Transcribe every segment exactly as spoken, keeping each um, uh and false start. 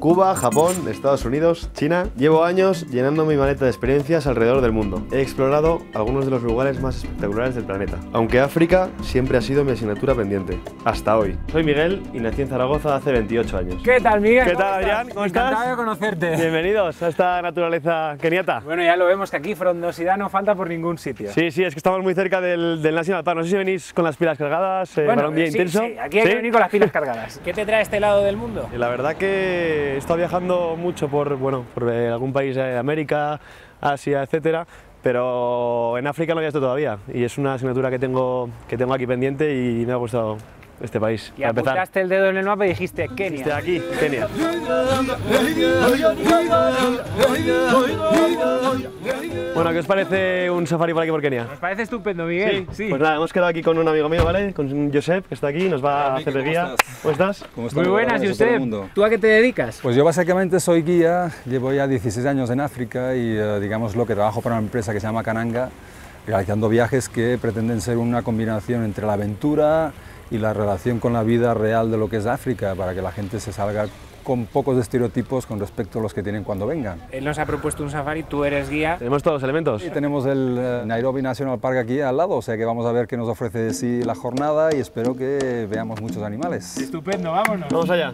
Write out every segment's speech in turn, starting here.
Cuba, Japón, Estados Unidos, China. Llevo años llenando mi maleta de experiencias alrededor del mundo. He explorado algunos de los lugares más espectaculares del planeta, aunque África siempre ha sido mi asignatura pendiente, hasta hoy. Soy Miguel y nací en Zaragoza hace veintiocho años. ¿Qué tal, Miguel? ¿Qué tal, Adrián? ¿Cómo estás? Encantado de conocerte. Bienvenidos a esta naturaleza keniata. Bueno, ya lo vemos que aquí frondosidad no falta por ningún sitio. Sí, sí, es que estamos muy cerca del, del National Park. No sé si venís con las pilas cargadas eh, bueno, para un día sí, intenso. Sí, aquí hay ¿Sí? que venir con las pilas cargadas. ¿Qué te trae este lado del mundo? La verdad que he estado viajando mucho por, bueno, por eh, algún país de América, Asia, etcétera, pero en África no había estado todavía y es una asignatura que tengo, que tengo aquí pendiente y me ha gustado este país. Y apuntaste el dedo en el mapa y dijiste Kenia. Este de aquí, Kenia. Bueno, ¿qué os parece un safari por aquí por Kenia? Nos parece estupendo, Miguel. Sí. Sí. Pues nada, hemos quedado aquí con un amigo mío, ¿vale? Con Josep, que está aquí, nos va a hacer de guía. ¿Cómo estás? ¿Cómo estás? Muy buenas, Josep. ¿Tú a qué te dedicas? Pues yo básicamente soy guía, llevo ya dieciséis años en África y uh, digamos lo que trabajo para una empresa que se llama Kananga, realizando viajes que pretenden ser una combinación entre la aventura y la relación con la vida real de lo que es África, para que la gente se salga con pocos estereotipos con respecto a los que tienen cuando vengan. Él nos ha propuesto un safari, tú eres guía. Tenemos todos los elementos. Sí, tenemos el uh, Nairobi National Park aquí al lado, o sea que vamos a ver qué nos ofrece de sí la jornada y espero que veamos muchos animales. Estupendo, vámonos. Vamos allá.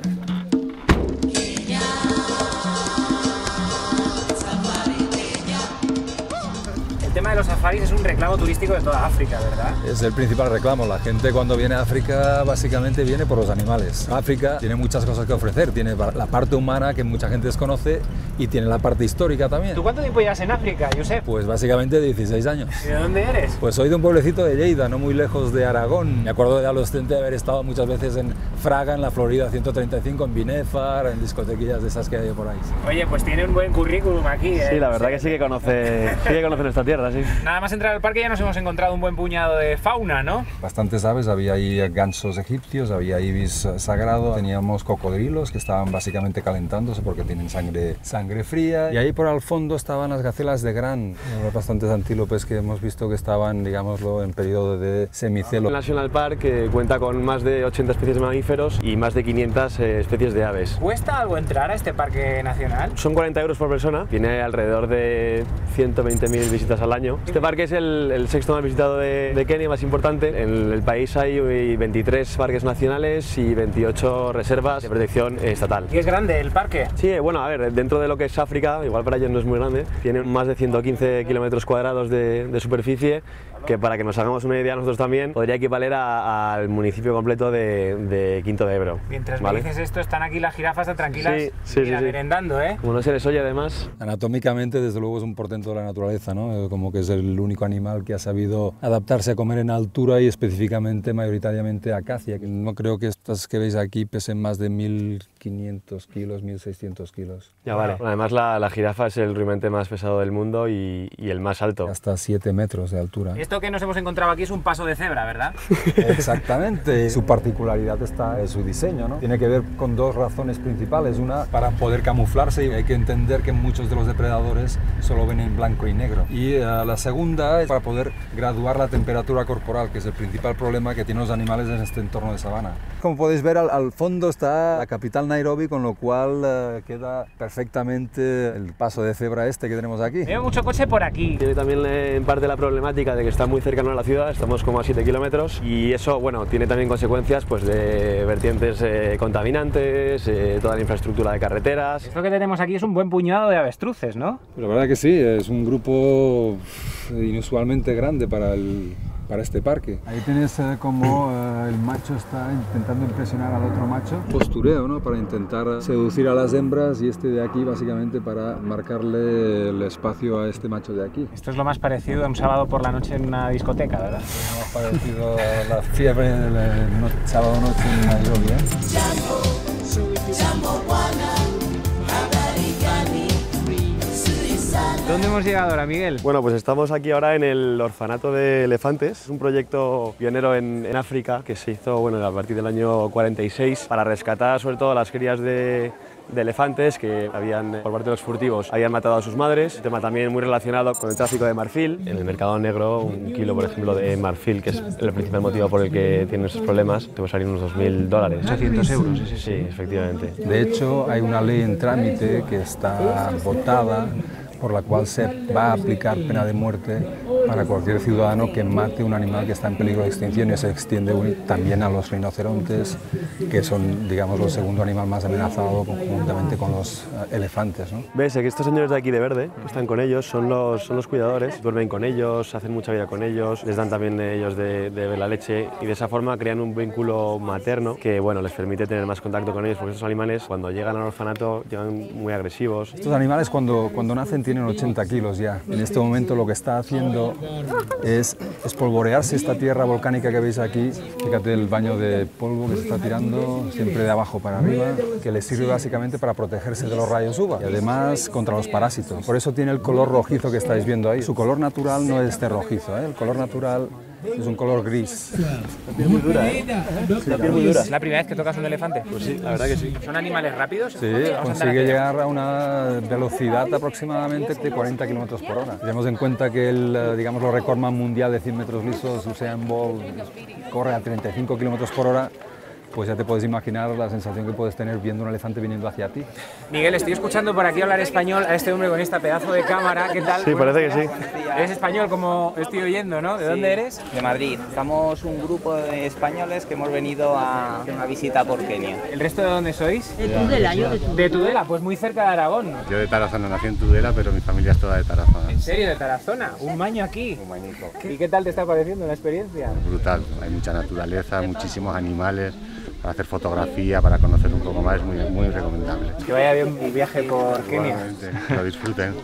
El tema de los safaris es un reclamo turístico de toda África, ¿verdad? Es el principal reclamo. La gente cuando viene a África básicamente viene por los animales. África tiene muchas cosas que ofrecer. Tiene la parte humana que mucha gente desconoce y tiene la parte histórica también. ¿Tú cuánto tiempo llevas en África, Josep? Pues básicamente dieciséis años. ¿Y de dónde eres? Pues soy de un pueblecito de Lleida, no muy lejos de Aragón. Me acuerdo de adolescente de haber estado muchas veces en Fraga, en la Florida ciento treinta y cinco, en Binefar, en discotequillas de esas que hay por ahí. Oye, pues tiene un buen currículum aquí, ¿eh? Sí, la verdad que sí que conoce, sí que conoce nuestra tierra, sí. Nada más entrar al parque ya nos hemos encontrado un buen puñado de fauna, ¿no? Bastantes aves, había ahí gansos egipcios, había ibis sagrado, teníamos cocodrilos que estaban básicamente calentándose porque tienen sangre, sangre fría. Y ahí por al fondo estaban las gacelas de gran, bastantes antílopes que hemos visto que estaban, digámoslo, en periodo de semicelo. El National Park eh, cuenta con más de ochenta especies de mamíferos y más de quinientas eh, especies de aves. ¿Cuesta algo entrar a este parque nacional? Son cuarenta euros por persona, tiene alrededor de ciento veinte mil visitas al año. Este parque es el, el sexto más visitado de, de Kenia, más importante. En el país hay veintitrés parques nacionales y veintiocho reservas de protección estatal. ¿Y es grande el parque? Sí, bueno, a ver, dentro de lo que es África, igual para ellos no es muy grande, tiene más de ciento quince kilómetros cuadrados de, de superficie, que para que nos hagamos una idea nosotros también, podría equivaler al municipio completo de, de Quinto de Ebro. Mientras ¿vale? me dices esto, están aquí las jirafas tan tranquilas, sí, sí, mira, sí, sí. merendando, ¿eh? Como no se les oye además. Anatómicamente, desde luego, es un portento de la naturaleza, ¿no? Como que es el único animal que ha sabido adaptarse a comer en altura y específicamente, mayoritariamente, acacia. No creo que estas que veis aquí pesen más de mil quinientos kilos, mil seiscientos kilos. Ya vale. Bueno, además la, la jirafa es el rumiante más pesado del mundo y, y el más alto. Hasta siete metros de altura. Esto que nos hemos encontrado aquí es un paso de cebra, ¿verdad? Exactamente. Su particularidad está en su diseño, ¿no? Tiene que ver con dos razones principales. Una, para poder camuflarse, y hay que entender que muchos de los depredadores solo ven en blanco y negro. Y uh, la segunda es para poder graduar la temperatura corporal, que es el principal problema que tienen los animales en este entorno de sabana. Como podéis ver, al, al fondo está la capital Nairobi, con lo cual uh, queda perfectamente el paso de cebra este que tenemos aquí. Veo mucho coche por aquí. Tiene también eh, en parte la problemática de que está muy cercano a la ciudad, estamos como a siete kilómetros y eso, bueno, tiene también consecuencias pues de vertientes eh, contaminantes, eh, toda la infraestructura de carreteras. Esto que tenemos aquí es un buen puñado de avestruces, ¿no? La verdad que sí, es un grupo inusualmente grande para el... para este parque. Ahí tienes eh, como eh, el macho está intentando impresionar al otro macho. Postureo, ¿no? Para intentar seducir a las hembras y este de aquí básicamente para marcarle el espacio a este macho de aquí. Esto es lo más parecido a un sábado por la noche en una discoteca, ¿verdad? Es lo más parecido a la fiebre del no, sábado noche en Nairobi, ¿eh? ¿Dónde hemos llegado ahora, Miguel? Bueno, pues estamos aquí ahora en el orfanato de elefantes. Es un proyecto pionero en, en África que se hizo bueno, a partir del año cuarenta y seis para rescatar sobre todo las crías de, de elefantes que habían, por parte de los furtivos, habían matado a sus madres. Un tema también muy relacionado con el tráfico de marfil. En el mercado negro, un kilo, por ejemplo, de marfil, que es el principal motivo por el que tienen esos problemas, te va a salir unos dos mil dólares. ochocientos euros, sí, sí. Sí, efectivamente. De hecho, hay una ley en trámite que está votada por la cual se va a aplicar pena de muerte para cualquier ciudadano que mate un animal que está en peligro de extinción, y se extiende también a los rinocerontes, que son, digamos, el segundo animal más amenazado conjuntamente con los elefantes, ¿no? Ves que estos señores de aquí de verde están con ellos, son los, son los cuidadores, duermen con ellos, hacen mucha vida con ellos, les dan también ellos de, de la leche, y de esa forma crean un vínculo materno que, bueno, les permite tener más contacto con ellos, porque estos animales cuando llegan al orfanato llegan muy agresivos. Estos animales cuando, cuando nacen tienen ochenta kilos ya. En este momento lo que está haciendo es espolvorearse esta tierra volcánica que veis aquí. Fíjate el baño de polvo que se está tirando siempre de abajo para arriba, que les sirve básicamente para protegerse de los rayos U V A y además contra los parásitos. Por eso tiene el color rojizo que estáis viendo ahí. Su color natural no es este rojizo, ¿eh? El color natural es un color gris. La piel muy dura, ¿eh? La piel muy dura. ¿Es la primera vez que tocas un elefante? Pues sí, la verdad que sí. ¿Son animales rápidos? Sí, consigue llegar a una velocidad aproximadamente de cuarenta kilómetros por hora. Tenemos en cuenta que el, digamos, el recordman mundial de cien metros lisos, Usain Bolt, corre a treinta y cinco kilómetros por hora. Pues ya te puedes imaginar la sensación que puedes tener viendo un elefante viniendo hacia ti. Miguel, estoy escuchando por aquí hablar español a este hombre con esta pedazo de cámara. ¿Qué tal? Sí, parece que sí. Eres español, como estoy oyendo, ¿no? ¿De Sí, dónde eres? De Madrid. Estamos un grupo de españoles que hemos venido a hacer una visita por Kenia. ¿El resto de dónde sois? De Tudela, yo de Tudela. De Tudela, pues muy cerca de Aragón. Yo de Tarazona, nací en Tudela, pero mi familia es toda de Tarazona. ¿En serio? ¿De Tarazona? ¿Un baño aquí? Un bañito. ¿Y qué tal te está pareciendo la experiencia? Brutal, hay mucha naturaleza, muchísimos animales, para hacer fotografía, para conocer un poco más, es muy, muy recomendable. Que vaya bien el viaje por Kenia. Igualmente, que lo disfruten.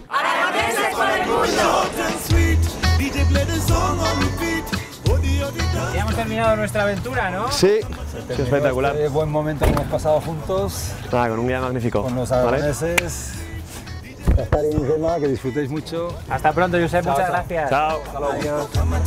Ya hemos terminado nuestra aventura, ¿no? Sí, sí, espectacular. Este buen momento que hemos pasado juntos Nada, con un guía magnífico. con los ¿vale? aragoneses. Estar en Gema, que disfrutéis mucho. Hasta pronto, Josep. Chao, Muchas chao. gracias. Chao. Adiós.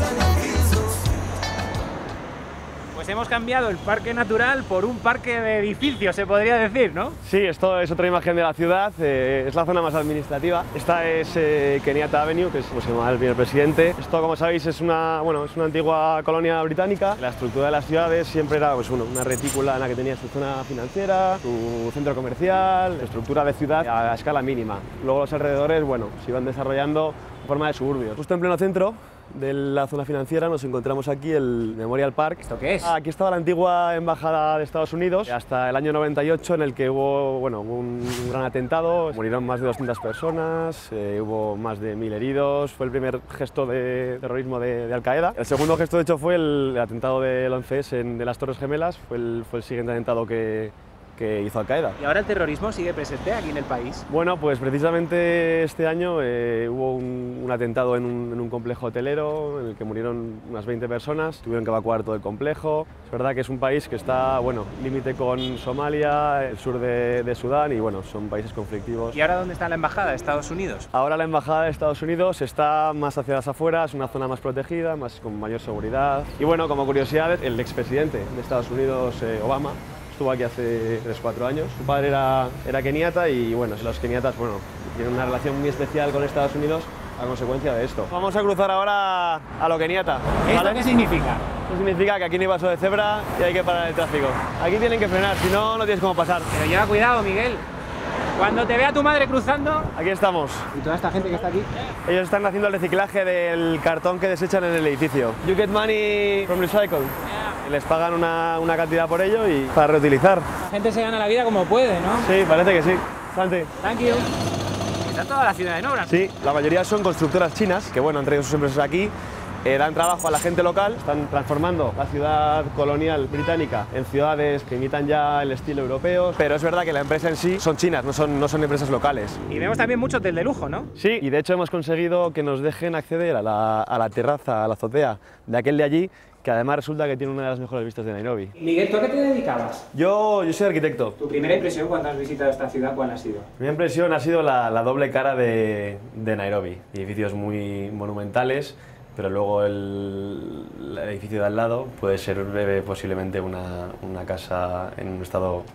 Pues hemos cambiado el parque natural por un parque de edificios, se podría decir, ¿no? Sí, esto es otra imagen de la ciudad, eh, es la zona más administrativa. Esta es eh, Kenyatta Avenue, que es como se llama el primer presidente. Esto, como sabéis, es una, bueno, es una antigua colonia británica. La estructura de las ciudades siempre era pues, uno, una retícula en la que tenía su zona financiera, su centro comercial, estructura de ciudad a escala mínima. Luego los alrededores, bueno, se iban desarrollando en forma de suburbios. Justo en pleno centro de la zona financiera nos encontramos aquí el Memorial Park. ¿Esto qué es? Aquí estaba la antigua embajada de Estados Unidos hasta el año noventa y ocho, en el que hubo, bueno, hubo un gran atentado, murieron más de doscientas personas, eh, hubo más de mil heridos, fue el primer gesto de terrorismo de, de Al Qaeda. El segundo gesto de hecho fue el atentado del once ese en, de las Torres Gemelas, fue el, fue el siguiente atentado que, que hizo Al Qaeda. ¿Y ahora el terrorismo sigue presente aquí en el país? Bueno, pues precisamente este año eh, hubo un, un atentado en un, en un complejo hotelero en el que murieron unas veinte personas, tuvieron que evacuar todo el complejo. Es verdad que es un país que está, bueno, límite con Somalia, el sur de, de Sudán, y bueno, son países conflictivos. ¿Y ahora dónde está la embajada de Estados Unidos? Ahora la embajada de Estados Unidos está más hacia las afueras, es una zona más protegida, más, con mayor seguridad. Y bueno, como curiosidad, el expresidente de Estados Unidos, eh, Obama, estuvo aquí hace tres o cuatro años. Su padre era, era keniata y bueno, los keniatas bueno, tienen una relación muy especial con Estados Unidos a consecuencia de esto. Vamos a cruzar ahora a lo keniata. ¿Esto qué significa? Esto significa que aquí no hay paso de cebra y hay que parar el tráfico. Aquí tienen que frenar, si no, no tienes cómo pasar. Pero lleva cuidado, Miguel. Cuando te vea tu madre cruzando... Aquí estamos. ¿Y toda esta gente que está aquí? Ellos están haciendo el reciclaje del cartón que desechan en el edificio. You get money from recycle. Les pagan una, una cantidad por ello y para reutilizar. La gente se gana la vida como puede, ¿no? Sí, parece que sí. Santi. Thank you. Está toda la ciudad en obra. Sí, la mayoría son constructoras chinas que bueno, han traído sus empresas aquí. Eh, dan trabajo a la gente local, están transformando la ciudad colonial británica en ciudades que imitan ya el estilo europeo, pero es verdad que la empresa en sí son chinas, no son, no son empresas locales. Y vemos también mucho hotel de lujo, ¿no? Sí, y de hecho hemos conseguido que nos dejen acceder a la, a la terraza, a la azotea de aquel de allí, que además resulta que tiene una de las mejores vistas de Nairobi. Miguel, ¿tú a qué te dedicabas? Yo, yo soy arquitecto. ¿Tu primera impresión cuando has visitado esta ciudad cuál ha sido? Mi primera impresión ha sido la, la doble cara de, de Nairobi, edificios muy monumentales, pero luego el, el edificio de al lado puede ser eh, posiblemente una, una casa en un estado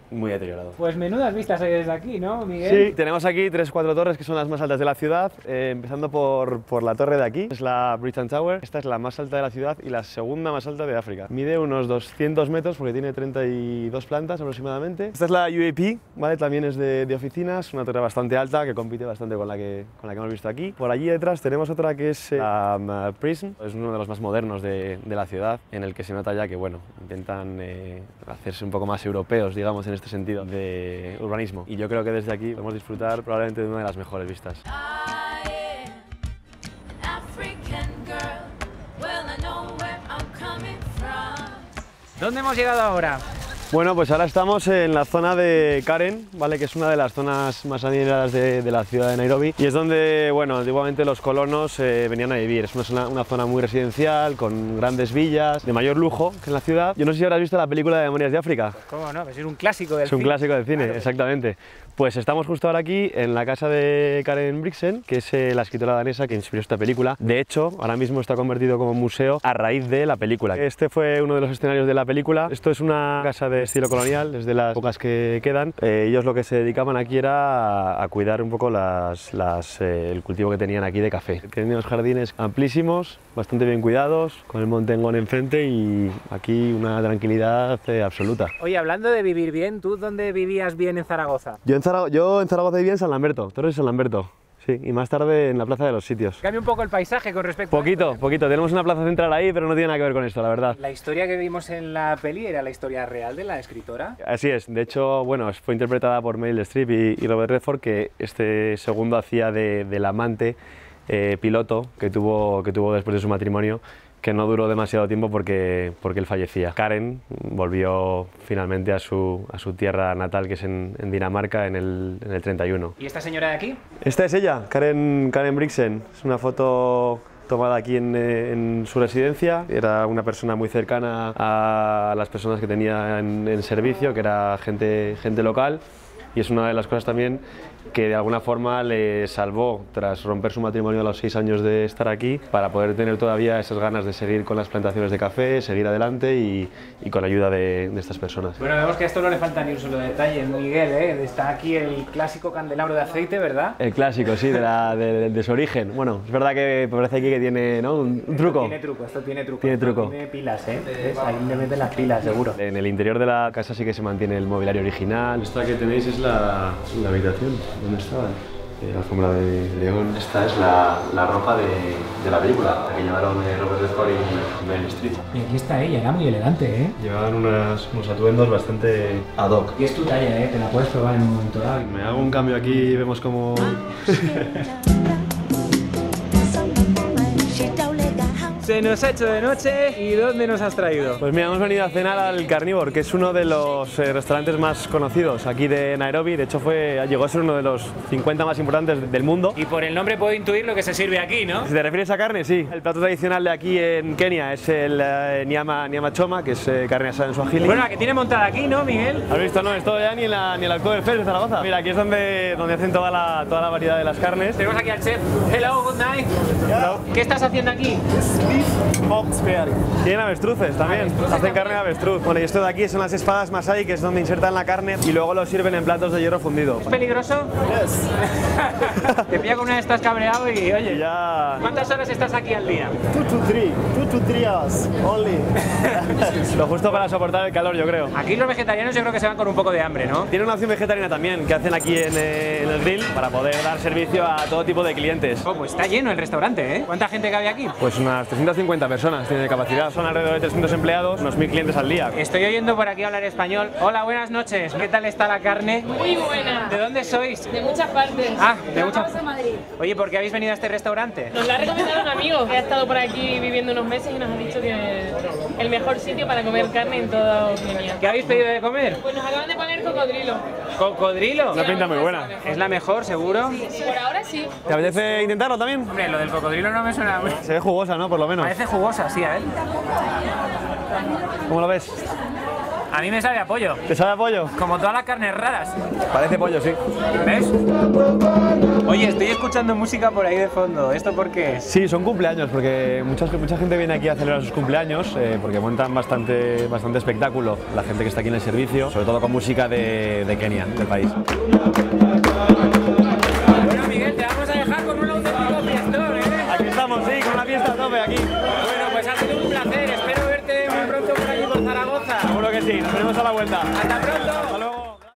muy deteriorado. Pues menudas vistas hay desde aquí, ¿no, Miguel? Sí, tenemos aquí tres, cuatro torres que son las más altas de la ciudad, eh, empezando por, por la torre de aquí, es la Bridge Tower. Esta es la más alta de la ciudad y la segunda más alta de África. Mide unos doscientos metros porque tiene treinta y dos plantas aproximadamente. Esta es la U A P, ¿vale? También es de, de oficinas, una torre bastante alta que compite bastante con la que, con la que hemos visto aquí. Por allí detrás tenemos otra que es eh, la um, Prism, es uno de los más modernos de, de la ciudad, en el que se nota ya que, bueno, intentan eh, hacerse un poco más europeos, digamos, en este sentido de urbanismo. Y yo creo que desde aquí podemos disfrutar probablemente de una de las mejores vistas. ¿Dónde hemos llegado ahora? Bueno, pues ahora estamos en la zona de Karen, ¿vale? Que es una de las zonas más adineradas de, de la ciudad de Nairobi y es donde, bueno, antiguamente los colonos eh, venían a vivir. Es una zona, una zona muy residencial, con grandes villas, de mayor lujo que en la ciudad. Yo no sé si habrás visto la película de Memorias de África. Pues cómo no, pues es un clásico del Es un cine. clásico del cine, Claro. exactamente. Pues estamos justo ahora aquí en la casa de Karen Blixen, que es eh, la escritora danesa que inspiró esta película. De hecho, ahora mismo está convertido como museo a raíz de la película. Este fue uno de los escenarios de la película. Esto es una casa de estilo colonial, es de las pocas que quedan. Eh, ellos lo que se dedicaban aquí era a, a cuidar un poco las, las, eh, el cultivo que tenían aquí de café. Tienen unos jardines amplísimos, bastante bien cuidados, con el monte Ngón enfrente y aquí una tranquilidad eh, absoluta. Oye, hablando de vivir bien, ¿tú dónde vivías bien en Zaragoza? Yo en Zaragoza, yo en Zaragoza vivía en San Lamberto, Torres de San Lamberto, sí, y más tarde en la Plaza de los Sitios. Cambia un poco el paisaje con respecto Poquito, a esto. poquito, tenemos una plaza central ahí, pero no tiene nada que ver con esto, la verdad. La historia que vimos en la peli era la historia real de la escritora. Así es, de hecho, bueno, fue interpretada por Meryl Streep y, y Robert Redford, que este segundo hacía de, del amante eh, piloto que tuvo, que tuvo después de su matrimonio, que no duró demasiado tiempo porque, porque él fallecía. Karen volvió finalmente a su, a su tierra natal, que es en, en Dinamarca, en el, en el treinta y uno. ¿Y esta señora de aquí? Esta es ella, Karen, Karen Blixen. Es una foto tomada aquí en, en su residencia. Era una persona muy cercana a las personas que tenía en, en servicio, que era gente, gente local. Y es una de las cosas también que de alguna forma le salvó tras romper su matrimonio a los seis años de estar aquí, para poder tener todavía esas ganas de seguir con las plantaciones de café, seguir adelante y, y con la ayuda de, de estas personas. Bueno, vemos que a esto no le falta ni un solo detalle, Miguel, ¿eh? Está aquí el clásico candelabro de aceite, ¿verdad? El clásico, sí, de, la, de, de, de su origen. Bueno, es verdad que parece aquí que tiene, ¿no?, un, un truco. Tiene truco, esto tiene truco. Tiene Esto truco. Tiene pilas, ¿eh? ¿Ves? Ahí le meten las pilas, seguro. En el interior de la casa sí que se mantiene el mobiliario original. Esta que tenéis es la, la habitación donde estaba. La alfombra de león. Esta es la, la ropa de, de la película, la que llevaron eh, Robert Redford y Meryl Streep. Y aquí está ella, era muy elegante, ¿eh? Llevaban unas, unos atuendos bastante ad hoc. Y es tu talla, ¿eh? Te la puedes probar en un momento dado. Me hago un cambio aquí y vemos cómo... Se nos ha hecho de noche, ¿y dónde nos has traído? Pues mira, hemos venido a cenar al Carnivore, que es uno de los eh, restaurantes más conocidos aquí de Nairobi. De hecho, fue, llegó a ser uno de los cincuenta más importantes del mundo. Y por el nombre puedo intuir lo que se sirve aquí, ¿no? Si te refieres a carne, sí. El plato tradicional de aquí en Kenia es el eh, nyama, nyama choma, que es eh, carne asada en suajili. Bueno, la que tiene montada aquí, ¿no, Miguel? ¿Has visto? No, esto ya ni en la, ni en la Oktoberfest de Zaragoza. Mira, aquí es donde, donde hacen toda la, toda la variedad de las carnes. Tenemos aquí al chef. Hello, good night. Hello. ¿Qué estás haciendo aquí? Tienen avestruces también, Avestruces hacen también. carne de avestruz. Bueno, y esto de aquí son las espadas Masai, que es donde insertan la carne y luego lo sirven en platos de hierro fundido. ¿Es peligroso? Yes. Te pilla con una de estas cabreado y, oye, Y ya... ¿cuántas horas estás aquí al día? Two to three, two to three hours only. Lo justo para soportar el calor, yo creo. Aquí los vegetarianos yo creo que se van con un poco de hambre, ¿no? Tiene una opción vegetariana también, que hacen aquí en, eh, en el grill, para poder dar servicio a todo tipo de clientes. Oh, pues está lleno el restaurante, ¿eh? ¿Cuánta gente cabe aquí? Pues unas trescientas cincuenta personas tiene capacidad, son alrededor de trescientos empleados, unos mil clientes al día. Estoy oyendo por aquí hablar español. Hola, buenas noches. ¿Qué tal está la carne? Muy buena. ¿De dónde sois? De muchas partes. Ah, de muchas- Vamos a Madrid. Oye, ¿por qué habéis venido a este restaurante? Nos la ha recomendado un amigo que ha estado por aquí viviendo unos meses y nos ha dicho que es el mejor sitio para comer carne en toda Kenia. ¿Qué habéis pedido de comer? Pues nos acaban de poner cocodrilo. ¿Cocodrilo? Una pinta muy buena. ¿Es la mejor, seguro? Por ahora sí. ¿Te apetece intentarlo también? Hombre, lo del cocodrilo no me suena. Se ve jugosa, ¿no? Por lo menos. Parece jugosa, sí, a ver. ¿Cómo lo ves? A mí me sabe a pollo. ¿Te sabe a pollo? Como todas las carnes raras. Parece pollo, sí. ¿Ves? Oye, estoy escuchando música por ahí de fondo. ¿Esto por qué es? Sí, son cumpleaños, porque mucha, mucha gente viene aquí a celebrar sus cumpleaños, eh, porque montan bastante, bastante espectáculo la gente que está aquí en el servicio, sobre todo con música de, de Kenia, del país. Bueno, Miguel, te vamos a dejar con un auténtico fiestón, ¿eh? Aquí estamos, sí, con la fiesta a tope aquí. Bueno, pues ha sido un placer. Espero verte muy pronto por allí por Zaragoza. Seguro que sí, nos vemos a la vuelta. ¡Hasta pronto!